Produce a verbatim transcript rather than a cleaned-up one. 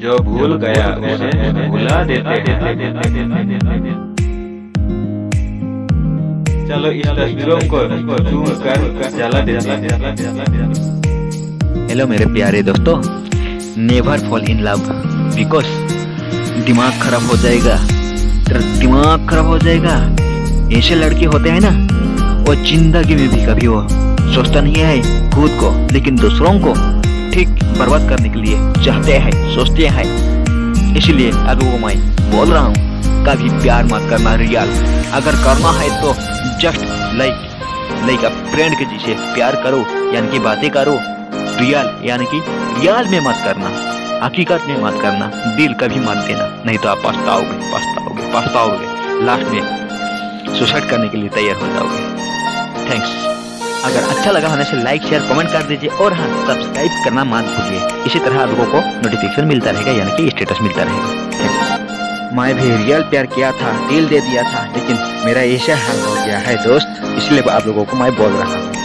जो भूल गया उसे भुला देते हैं। चलो इस तस्वीरों को जूम कर जला देते हैं। हेलो मेरे प्यारे दोस्तों, never fall in love because दिमाग खराब हो जाएगा, तेरा दिमाग खराब हो जाएगा। ऐसे लड़के होते हैं ना, वो जिंदगी में भी कभी वो सोचता नहीं है खुद को, लेकिन दूसरों को ठीक बर्बाद करने के लिए चाहते हैं, सोचते हैं। इसलिए अब वो मैं बोल रहा हूँ, कभी प्यार मत करना रियल। अगर करना है तो just like like a friend के जैसे प्यार करो, यानी कि बातें करो। रियल यानी कि रियल में मत करना, हकीकत में मत करना, दिल कभी मत देना, नहीं तो आप पछताओगे पछताओगे पछताओगे लास्ट में सुसाइड करने के लिए तैयार हो जाओगे। थैंक्स। अगर अच्छा लगा होने से लाइक शेयर कमेंट कर दीजिए, और हाँ सब्सक्राइब करना मत भूलिए। इसी तरह आप लोगों को नोटिफिकेशन मिलता रहेगा, यानी कि स्टेटस मिलता रहेगा। मैं भी रियल प्यार किया था, दिल दे दिया था, लेकिन मेरा ऐसा हाल हो गया है दोस्त, इसलिए आप लोगों को मैं बोल रहा हूँ।